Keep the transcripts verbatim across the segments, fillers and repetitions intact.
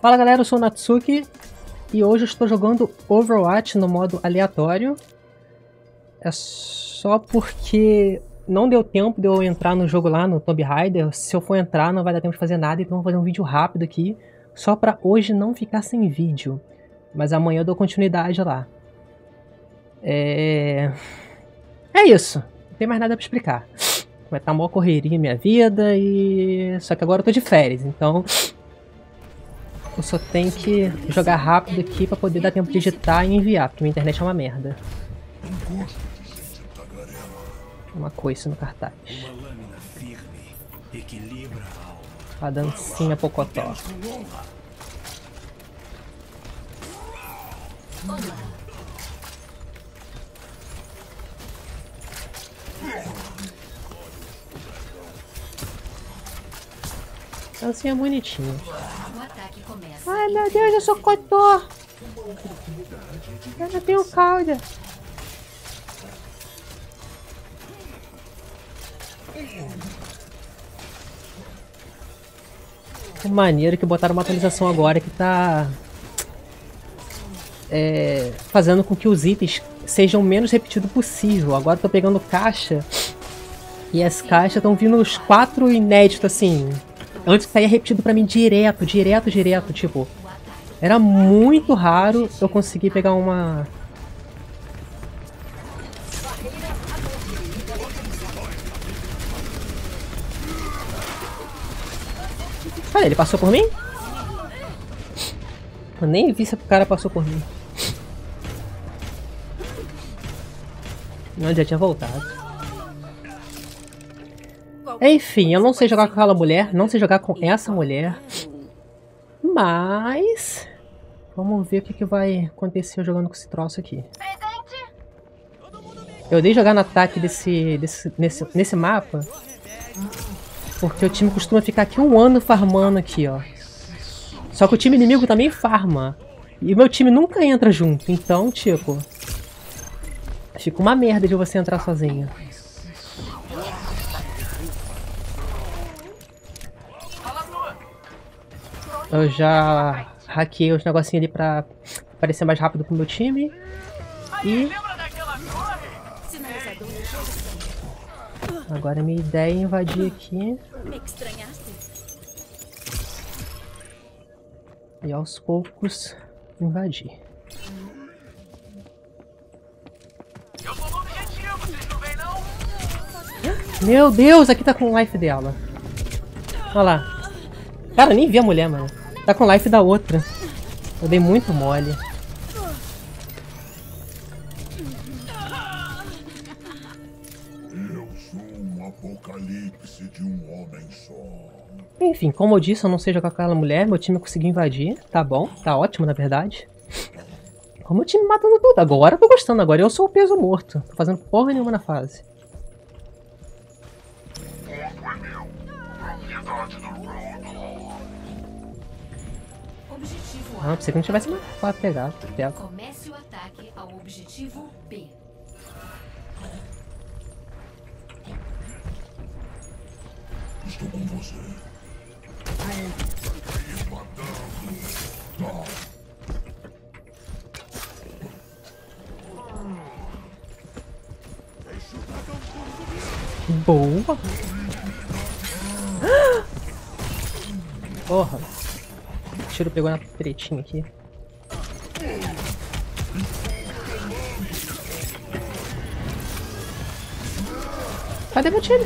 Fala galera, eu sou o Natsuki e hoje eu estou jogando Overwatch no modo aleatório. É só porque não deu tempo de eu entrar no jogo lá no Tomb Raider. Se eu for entrar não vai dar tempo de fazer nada, então eu vou fazer um vídeo rápido aqui, só pra hoje não ficar sem vídeo. Mas amanhã eu dou continuidade lá. É... É isso, não tem mais nada pra explicar. Vai estar mó correria minha vida e... Só que agora eu tô de férias, então... Eu só tenho que jogar rápido aqui pra poder dar tempo de editar e enviar, porque minha internet é uma merda. Uma coisa no cartaz. A dancinha pocotó. Dancinha bonitinha. Ai meu Deus, eu sou cotó. Eu não tenho cauda. Que maneiro que botaram uma atualização agora que tá é, fazendo com que os itens sejam o menos repetidos possível. Agora eu tô pegando caixa e as caixas estão vindo os quatro inéditos assim. Antes saía repetido pra mim direto, direto, direto, tipo... Era muito raro eu conseguir pegar uma... Olha, ele passou por mim? Eu nem vi se o cara passou por mim. Não, já tinha voltado. Enfim, eu não sei jogar com aquela mulher, não sei jogar com essa mulher. Mas... Vamos ver o que, que vai acontecer jogando com esse troço aqui. Eu dei jogar no ataque desse, desse, nesse, nesse mapa porque o time costuma ficar aqui um ano farmando aqui, ó. Só que o time inimigo também farma. E o meu time nunca entra junto, então, tipo... Fica uma merda de você entrar sozinho. Eu já hackeei os negocinhos ali pra parecer mais rápido pro meu time. E... Agora minha ideia é invadir aqui. E aos poucos invadir. Meu Deus, aqui tá com o life dela. Olha lá. Cara, nem vi a mulher, mano. Tá com life da outra. Eu dei muito mole. Eu sou um apocalipse de um homem só. Enfim, como eu disse, eu não sei jogar com aquela mulher. Meu time conseguiu invadir. Tá bom, tá ótimo, na verdade. Como o time matando tudo. Agora eu tô gostando. Agora eu sou o peso morto. Tô fazendo porra nenhuma na fase. Ah, pensei que não tivesse mais pra pegar. Pega. Comece o ataque ao objetivo B. Estou com você. Boa! Porra! O tiro pegou na pretinha aqui. Cadê meu tiro?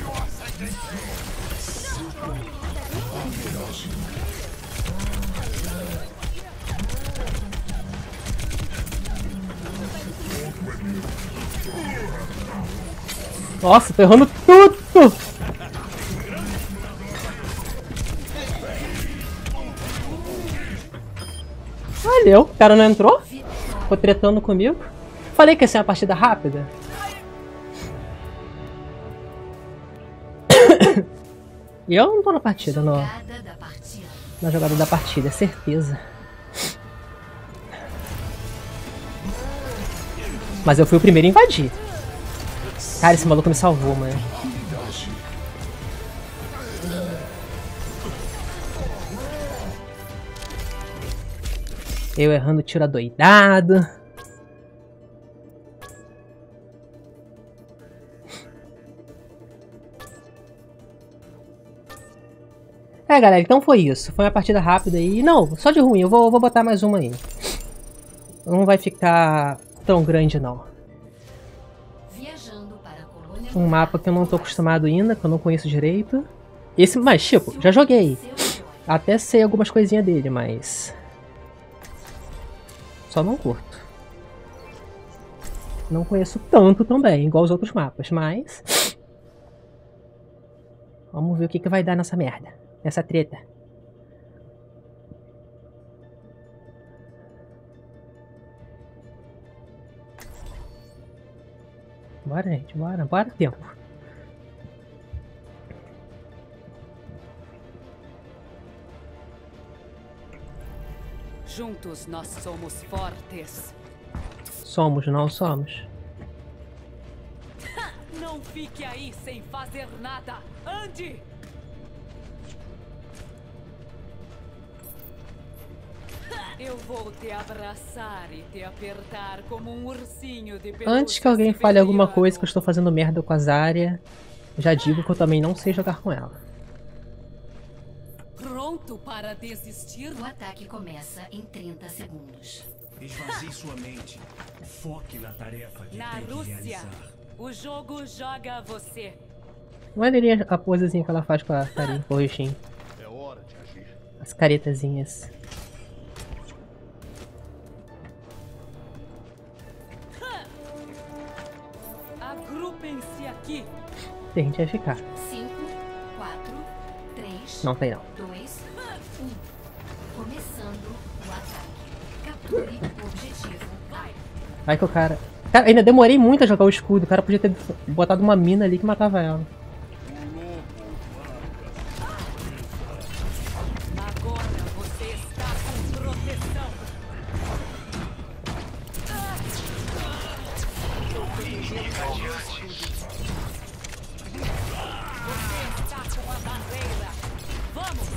Nossa, tô errando tudo! Valeu, o cara não entrou? Ficou tretando comigo. Falei que ia ser uma partida rápida. E eu não tô na partida, não. Na jogada da partida, é certeza. Mas eu fui o primeiro a invadir. Cara, esse maluco me salvou, mano. Eu errando tiro adoidado. É, galera, então foi isso. Foi uma partida rápida aí. Não, só de ruim. Eu vou, vou botar mais uma aí. Não vai ficar tão grande, não. Viajando para a colônia Um mapa que eu não tô acostumado ainda, que eu não conheço direito. Esse, mas, tipo, já joguei. Até sei algumas coisinhas dele, mas... só não curto. Não conheço tanto também, igual os outros mapas, mas... vamos ver o que, que vai dar nessa merda. Nessa treta. Bora, gente, bora, bora, tempo. Juntos nós somos fortes. Somos, não somos. Não fique aí sem fazer nada. Ande! Eu vou te abraçar e te apertar como um ursinho de pelúcia. Antes que alguém fale alguma coisa que eu estou fazendo merda com a Zarya, já digo que eu também não sei jogar com ela. Pronto para desistir? O ataque começa em trinta segundos. Esvazie sua mente. Foque na tarefa que Na tem que Rússia, realizar. o jogo joga você. Maneirinha a posezinha que ela faz com a carinha, com o roxinho. É hora de agir. As caretazinhas. Agrupem-se aqui. Tem gente vai ficar. cinco, quatro, três, Não tem não. dois, um. Começando o ataque. Capture o objetivo. Vai. Vai que o cara... Cara, ainda demorei muito a jogar o escudo. O cara podia ter botado uma mina ali que matava ela. Agora você está com proteção. Você está com a barreira. Vamos!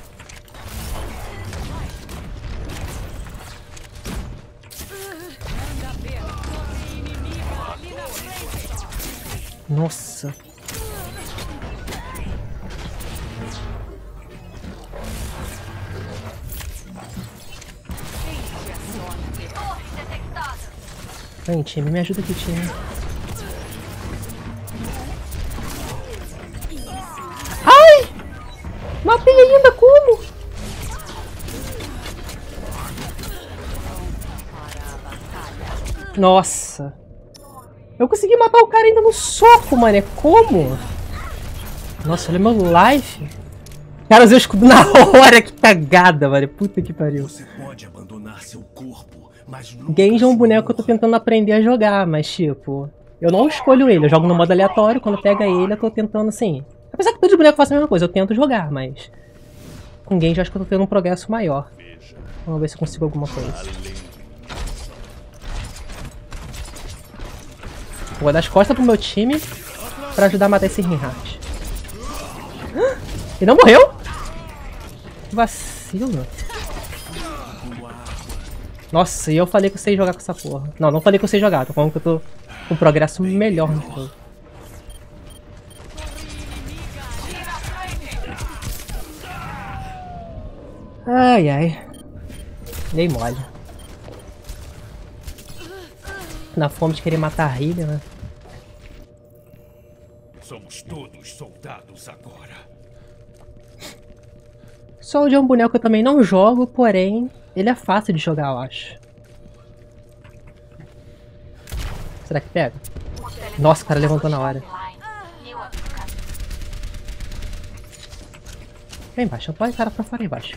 Manda ver. Torre inimiga ali na frente. Nossa. Sente a sorte. Torre detectada. Vem, time, me ajuda aqui, time. Ai! Matei ainda, como? Nossa. Eu consegui matar o cara ainda no soco, mano. É como? Nossa, olha meu life. Cara, usei o escudo na hora. Que cagada, mano. Puta que pariu. Você pode abandonar seu corpo, mas nunca Genji é um sua boneco que eu tô alma. tentando aprender a jogar, mas tipo... eu não escolho ele, eu jogo no modo aleatório. Quando pega ele, eu tô tentando assim... apesar que todos os bonecos fazem a mesma coisa, eu tento jogar, mas... com Genji eu acho que eu tô tendo um progresso maior. Vamos ver se eu consigo alguma coisa. Vou dar as costas pro meu time pra ajudar a matar esse Reinhardt. Ele não morreu? Vacilo. Nossa, e eu falei que eu sei jogar com essa porra. Não, não falei que eu sei jogar, tô falando que eu tô com um progresso melhor no jogo. Ai, ai. Dei mole. Na fome de querer matar a Hylia, né? Somos todos soldados agora. Soldier é um boneco que eu também não jogo, porém, ele é fácil de jogar, eu acho. Será que pega? Nossa, o cara levantou na hora. Vem embaixo, põe o cara pra fora aí embaixo.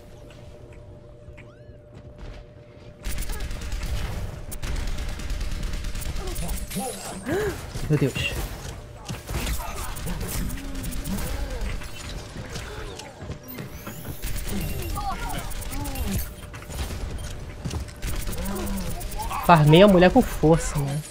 Meu Deus. Farmei a mulher com força, né?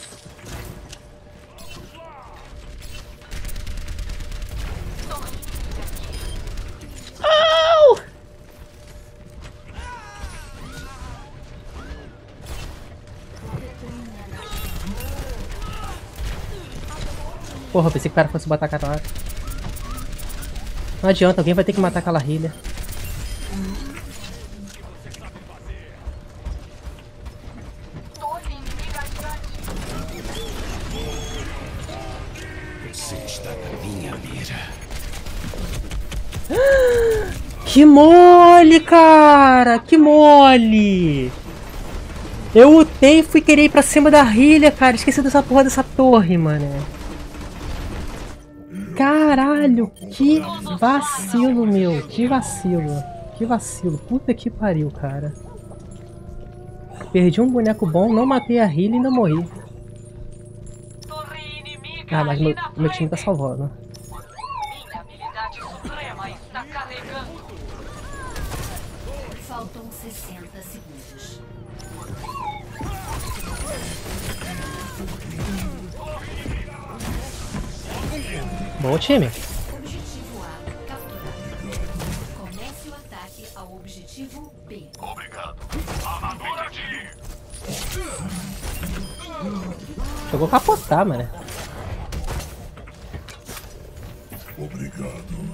Porra, eu pensei que o cara fosse botar a cara. Não adianta, alguém vai ter que matar aquela healer. Você está na minha mira. Que mole, cara! Que mole! Eu ultei e fui querer ir pra cima da healer, cara. Esqueci dessa porra dessa torre, mano. Caralho, que vacilo, meu. Que vacilo. Que vacilo. Puta que pariu, cara. Perdi um boneco bom, não matei a healer e ainda morri. Ah, mas meu, meu time tá salvando. Minha habilidade suprema está carregando. Faltam sessenta segundos. Bom time. Objetivo A capturado. Comece o ataque ao objetivo B. Jogou capotar, mano. Obrigado.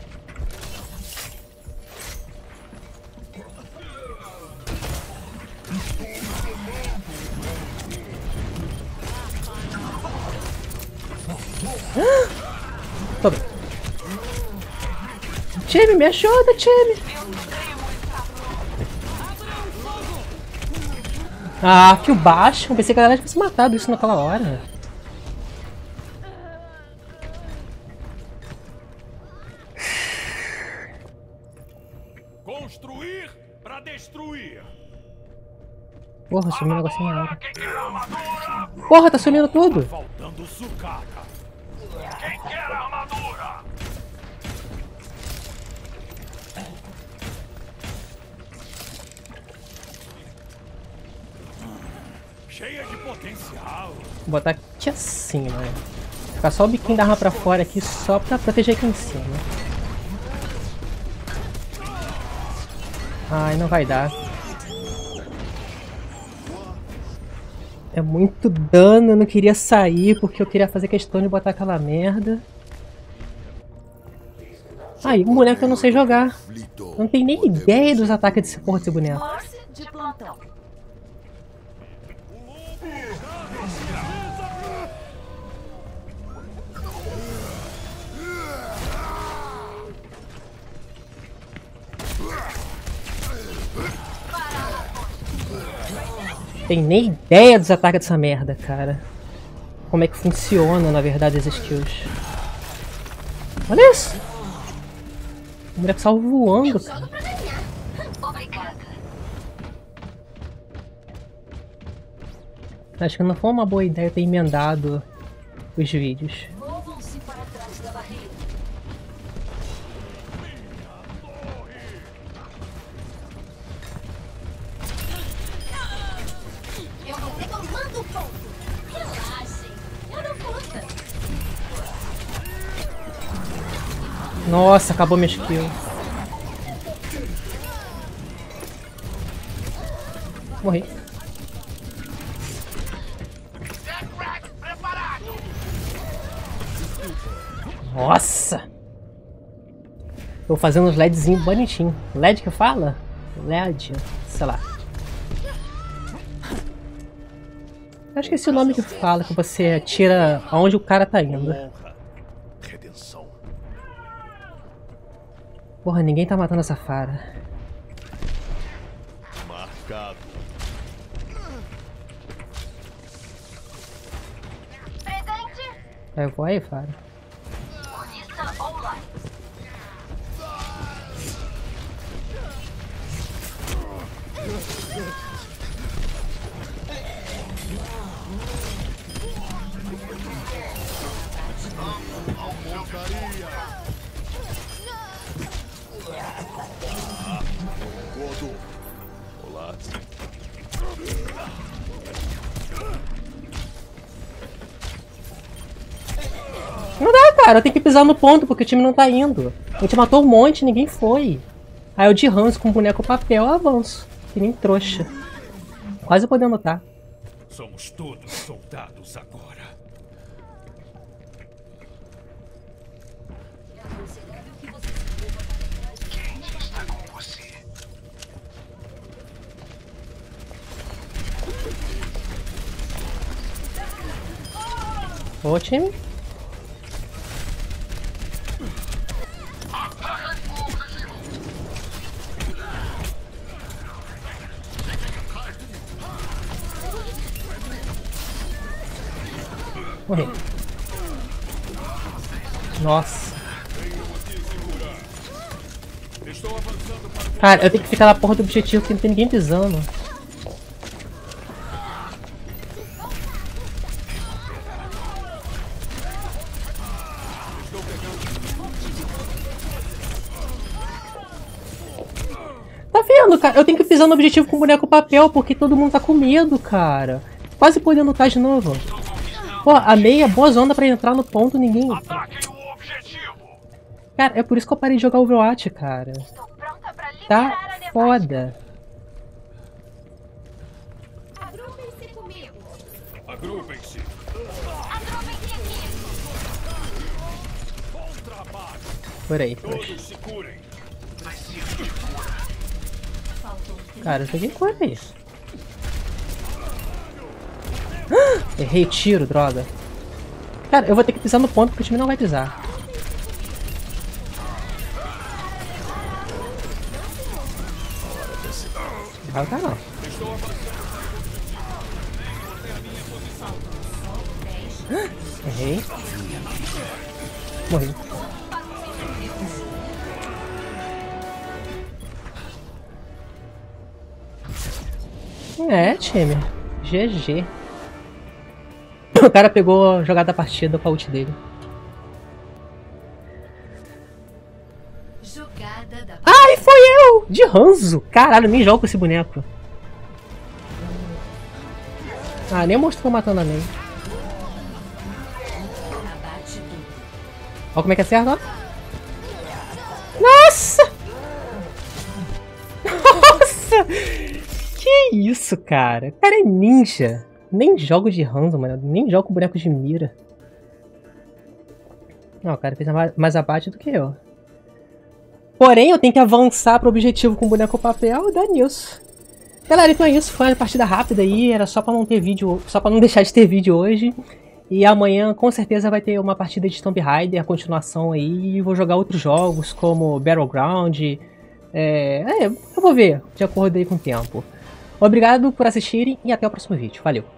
Tô bem. Time, me ajuda, time. Ah, que o baixo. Eu pensei que a galera tivesse matado isso naquela hora. Construir para destruir. Porra, sumiu um negocinho na hora. Porra, tá sumindo tudo. Faltando sucata. Quem quer a armadura? Cheia de potencial. Vou botar aqui assim, mano. Ficar só o biquinho da arma pra fora aqui, só pra proteger aqui em cima. Ai, não vai dar. É muito dano, eu não queria sair porque eu queria fazer questão de botar aquela merda. Aí, um boneco que eu não sei jogar. Eu não tenho nem ideia dos ataques desse porra desse boneco. Morse de plantão. Tem nem ideia dos ataques dessa merda, cara. Como é que funciona, na verdade, as skills. Olha isso! O moleque saiu voando, cara. Acho que não foi uma boa ideia ter emendado os vídeos. Movam-se para trás da barreira. Eu vou ter comando ponto. Relaxem. Eu não conta. Nossa, acabou minha skill. Morri. Nossa! Tô fazendo uns LEDzinho bonitinho. L E D que fala? L E D, sei lá. Acho que esse é o nome que fala, que você atira aonde o cara tá indo. Honra. Redenção. Porra, ninguém tá matando essa Fara. Marcado. Vai voar aí, Fara. Olá. Não dá, cara. Eu tenho que pisar no ponto porque o time não tá indo. A gente matou um monte e ninguém foi. Aí eu de Hans com boneco papel eu avanço. Que nem trouxa. Quase podendo lutar. Somos todos soldados agora. Ô, time. Morri. Nossa. Cara, eu tenho que ficar na porra do objetivo que não tem ninguém pisando. Tá vendo, cara? Eu tenho que pisar no objetivo com boneco papel porque todo mundo tá com medo, cara. Quase podendo lutar de novo. Pô, a meia é boa zona pra entrar no ponto, ninguém... Cara, é por isso que eu parei de jogar Overwatch, cara. Tá foda. Agrupem-se comigo. Agrupem-se. Agrupem-se aqui. Bom trabalho. Por aí. Todos se curem. Cara, eu joguei cor aí. Ah, errei o tiro, droga. Cara, eu vou ter que pisar no ponto porque o time não vai pisar. Vai lutar não. Ah, errei. Morri. É, time. G G. O cara pegou a jogada da partida com a ult dele. Jogada da Ai, foi eu! De Hanzo! Caralho, nem jogo com esse boneco. Ah, nem mostrou matando a Ney. abate duplo. Olha como é que acerta, ó. Nossa! Nossa! Que isso, cara? O cara é ninja. Nem jogo de Hanzo, mano. Nem jogo com boneco de mira. Não, o cara fez mais abate do que eu. Porém, eu tenho que avançar pro objetivo com boneco papel e dá nisso. Galera, então é isso. Foi uma partida rápida aí. Era só pra não ter vídeo. Só pra não deixar de ter vídeo hoje. E amanhã, com certeza, vai ter uma partida de Tomb Raider, a continuação aí. E vou jogar outros jogos, como Battleground. É, é, eu vou ver, de acordo aí com o tempo. Obrigado por assistirem e até o próximo vídeo. Valeu!